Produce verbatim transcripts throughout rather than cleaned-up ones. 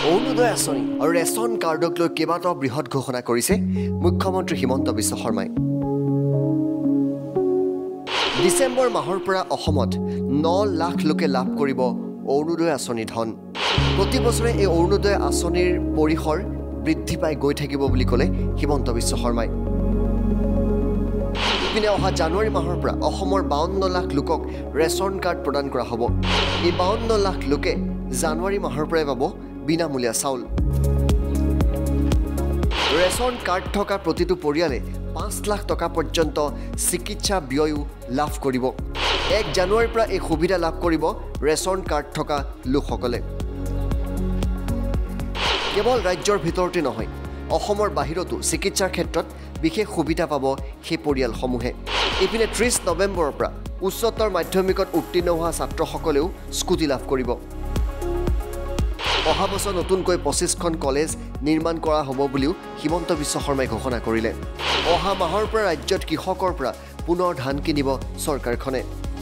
অৰুণোদয় আঁচনি আৰু ৰেচন কাৰ্ডক লৈ কেইবাটাও বৃহৎ ঘোষণা কৰিছে মুখ্যমন্ত্ৰী হিমন্ত বিশ্ব শৰ্মাই। ডিচেম্বৰ মাহৰ পৰা অসমত ন লাখ লোকে লাভ কৰিব অৰুণোদয় আঁচনি ধন। প্ৰতি বছৰে এই অৰুণোদয় আঁচনিৰ পৰিসৰ বৃদ্ধি পাই গৈ থাকিব বুলি ক'লে হিমন্ত বিশ্ব শৰ্মাই। ইপিনে অহা জানুৱাৰী মাহৰ পৰা অসমৰ বাৱন্ন লাখ লোকক ৰেচন কাৰ্ড প্ৰদান কৰা হ'ব। এই বাৱন্ন লাখ লোকে জানুৱাৰী মাহৰ পৰাই পাব বিনামূলীয়া চাউল। ৰেচন কাৰ্ড থকা প্ৰতিটো পৰিয়ালে পাঁচ লাখ টকা পৰ্যন্ত চিকিৎসা ব্যয়ো লাভ কৰিব। এক জানুৱাৰীৰ পৰা এই সুবিধা লাভ কৰিব ৰেচন কাৰ্ড থকা লোকসকলে। কেৱল ৰাজ্যৰ ভিতৰতে নহয়, অসমৰ বাহিৰতো চিকিৎসাৰ ক্ষেত্ৰত বিশেষ সুবিধা পাব সেই পৰিয়ালসমূহে। ইপিনে ত্ৰিছ নৱেম্বৰৰ পৰা উচ্চতৰ মাধ্যমিকত উত্তীৰ্ণ হোৱা ছাত্ৰসকলেও স্কুটি লাভ কৰিব। অহা বছৰ নতুনকৈ পঁচিছখন কলেজ নিৰ্মাণ কৰা হ'ব বুলিও হিমন্ত বিশ্ব শৰ্মাই ঘোষণা কৰিলে। অহা মাহৰ পৰা ৰাজ্যত কৃষকৰ পৰা পুনৰ ধান কিনিব চৰকাৰখনে।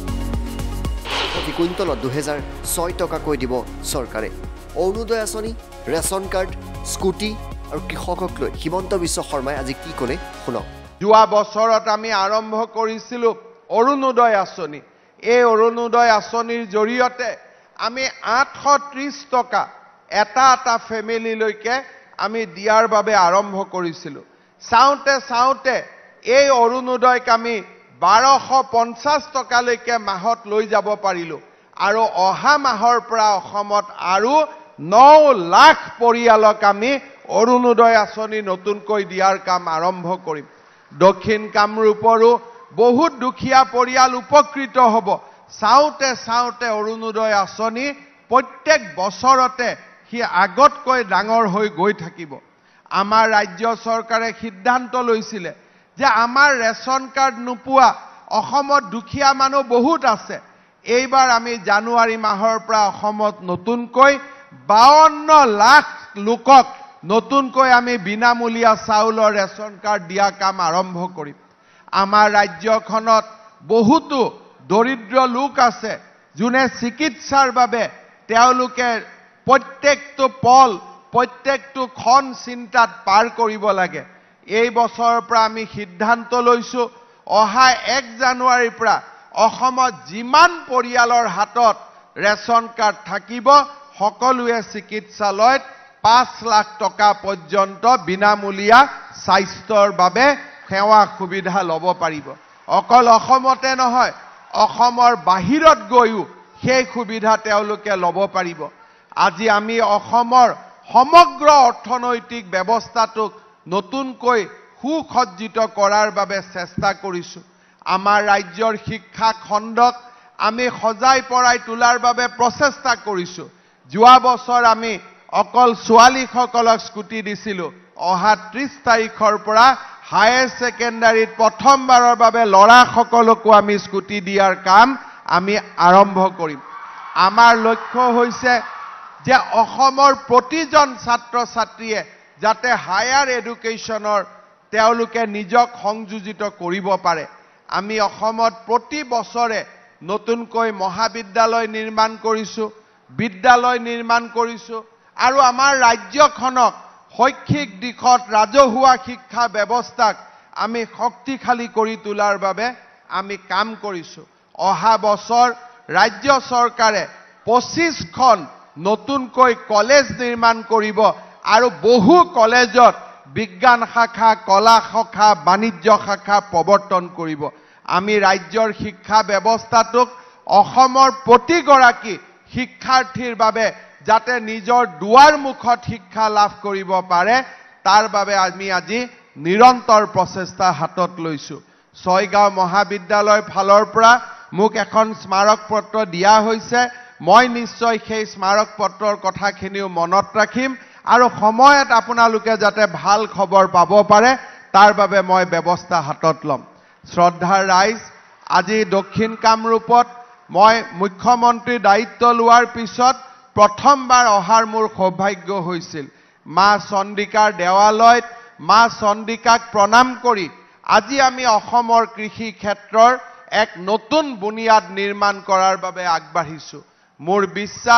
প্ৰতি কুইণ্টলত দুহেজাৰ ছয় টকাকৈ দিব চৰকাৰে। অৰুণোদয় আঁচনি, ৰেচন কাৰ্ড, স্কুটি আৰু কৃষকক লৈ হিমন্ত বিশ্ব শৰ্মাই আজি কি ক'লে শুনক। যোৱা বছৰত আমি আৰম্ভ কৰিছিলোঁ অৰুণোদয় আঁচনি। এই অৰুণোদয় আঁচনিৰ জৰিয়তে আমি আঠশ ত্ৰিছ টকা এটা এটা ফেমিলিলৈকে আমি দিয়াৰ বাবে আৰম্ভ কৰিছিলোঁ। চাওঁতে চাওঁতে এই অৰুণোদয়ক আমি বাৰশ পঞ্চাছ টকালৈকে মাহত লৈ যাব পাৰিলোঁ। আৰু অহা মাহৰ পৰা অসমত আৰু ন লাখ পৰিয়ালক আমি অৰুণোদয় আঁচনি নতুনকৈ দিয়াৰ কাম আৰম্ভ কৰিম। দক্ষিণ কামৰূপৰো বহুত দুখীয়া পৰিয়াল উপকৃত হ'ব। চাওঁতে চাওঁতে অৰুণোদয় আঁচনি প্ৰত্যেক বছৰতে সি আগতকৈ ডাঙৰ হৈ গৈ থাকিব। আমাৰ ৰাজ্য চৰকাৰে সিদ্ধান্ত লৈছিলে যে আমাৰ ৰেচন কাৰ্ড নোপোৱা অসমত দুখীয়া মানুহ বহুত আছে। এইবাৰ আমি জানুৱাৰী মাহৰ পৰা অসমত নতুনকৈ বাৱন্ন লাখ লোকক নতুনকৈ আমি বিনামূলীয়া চাউলৰ ৰেচন কাৰ্ড দিয়া কাম আৰম্ভ কৰিম। আমাৰ ৰাজ্যখনত বহুতো দৰিদ্ৰ লোক আছে যোনে চিকিৎসাৰ বাবে তেওঁলোকে প্ৰত্যেকটো পল প্ৰত্যেকটো ক্ষণ চিন্তাত পাৰ কৰিব লাগে। এই বছৰৰ পৰা আমি সিদ্ধান্ত লৈছোঁ অহা এক জানুৱাৰীৰ পৰা অসমত যিমান পৰিয়ালৰ হাতত ৰেচন কাৰ্ড থাকিব সকলোৱে চিকিৎসালয়ত পাঁচ লাখ টকা পৰ্যন্ত বিনামূলীয়া স্বাস্থ্যৰ বাবে সেৱা সুবিধা ল'ব পাৰিব। অকল অসমতে নহয়, অসমৰ বাহিৰত গৈও সেই সুবিধা তেওঁলোকে ল'ব পাৰিব। আজি আমি অসমৰ সমগ্ৰ অৰ্থনৈতিক ব্যৱস্থাটোক নতুনকৈ সুসজ্জিত কৰাৰ বাবে চেষ্টা কৰিছোঁ। আমাৰ ৰাজ্যৰ শিক্ষা খণ্ডক আমি সজাই পৰাই তোলাৰ বাবে প্ৰচেষ্টা কৰিছোঁ। যোৱা বছৰ আমি অকল ছোৱালীসকলক স্কুটি দিছিলোঁ। অহা ত্ৰিছ তাৰিখৰ পৰা হায়াৰ ছেকেণ্ডাৰীত প্ৰথমবাৰৰ বাবে ল'ৰাসকলকো আমি স্কুটি দিয়াৰ কাম আমি আৰম্ভ কৰিম। আমাৰ লক্ষ্য হৈছে যে অসমৰ প্ৰতিজন ছাত্ৰ ছাত্ৰীয়ে যাতে হায়াৰ এডুকেশ্যনৰ তেওঁলোকে নিজক সংযোজিত কৰিব পাৰে। আমি অসমত প্ৰতি বছৰে নতুনকৈ মহাবিদ্যালয় নিৰ্মাণ কৰিছোঁ, বিদ্যালয় নিৰ্মাণ কৰিছোঁ আৰু আমাৰ ৰাজ্যখনক শৈক্ষিক দিশত ৰাজহুৱা শিক্ষা ব্যৱস্থাক আমি শক্তিশালী কৰি তোলাৰ বাবে আমি কাম কৰিছোঁ। অহা বছৰ ৰাজ্য চৰকাৰে পঁচিছখন নতুনকৈ কলেজ নিৰ্মাণ কৰিব আৰু বহু কলেজত বিজ্ঞান শাখা, কলা শাখা, বাণিজ্য শাখা প্ৰৱৰ্তন কৰিব। আমি ৰাজ্যৰ শিক্ষা ব্যৱস্থাটোক অসমৰ প্ৰতিগৰাকী শিক্ষাৰ্থীৰ বাবে যাতে নিজৰ দুৱাৰ মুখত শিক্ষা লাভ কৰিব পাৰে তাৰ বাবে আমি আজি নিৰন্তৰ প্ৰচেষ্টা হাতত লৈছোঁ। ছয়গাঁও মহাবিদ্যালয়ৰ ফালৰ পৰা মোক এখন স্মাৰক পত্ৰ দিয়া হৈছে। মই নিশ্চয় সেই স্মাৰক পত্ৰৰ কথাখিনিও মনত ৰাখিম আৰু সময়ত আপোনালোকে যাতে ভাল খবৰ পাব পাৰে তাৰ বাবে মই ব্যৱস্থা হাতত ল'ম। শ্ৰদ্ধাৰ ৰাইজ, আজি দক্ষিণ কামৰূপত মই মুখ্যমন্ত্ৰী দায়িত্ব লোৱাৰ পিছত প্ৰথমবাৰ অহাৰ মোৰ সৌভাগ্য হৈছিল। মা চন্দিকাৰ দেৱালয়ত মা চন্দিকাক প্ৰণাম কৰি আজি আমি অসমৰ কৃষি ক্ষেত্ৰৰ এক নতুন বুনিয়াদ নিৰ্মাণ কৰাৰ বাবে আগবাঢ়িছোঁ। মোৰ বিশ্বাস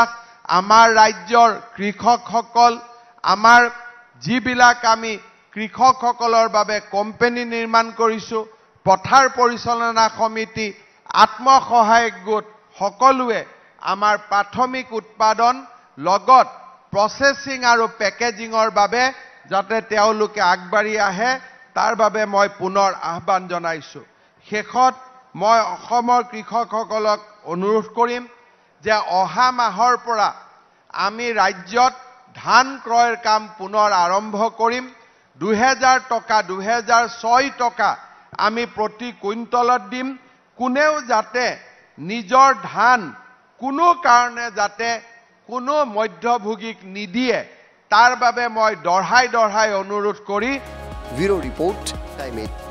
আমাৰ ৰাজ্যৰ কৃষকসকল আমাৰ যিবিলাক আমি কৃষকসকলৰ বাবে কোম্পানী নিৰ্মাণ কৰিছো পথাৰ পৰিচালনা সমিতি আত্মসহায়ক গোট সকলোৱে আমাৰ প্ৰাথমিক উৎপাদন লগত প্ৰসেসিং আৰু পেকেজিংৰ বাবে যাতে তেওঁলোকে আগবাঢ়ি আহে তাৰ বাবে মই পুনৰ আহ্বান জনাইছো শেষত মই অসমৰ কৃষকসকলক অনুৰোধ কৰিম যে অহা মাহৰ পৰা আমি ৰাজ্যত ধান ক্ৰয়ৰ কাম পুনৰ আৰম্ভ কৰিম দুই হাজাৰ টকা দুই হাজাৰ ছয় টকা আমি প্ৰতি কুইণ্টলত দিম কোনেও যাতে নিজৰ ধান কোনো কাৰণে যাতে কোনো মধ্যভোগীক নিদিয়ে তাৰ বাবে মই দঢ়াই দঢ়াই অনুৰোধ কৰি ব্যুৰো ৰিপৰ্ট টাইম এইট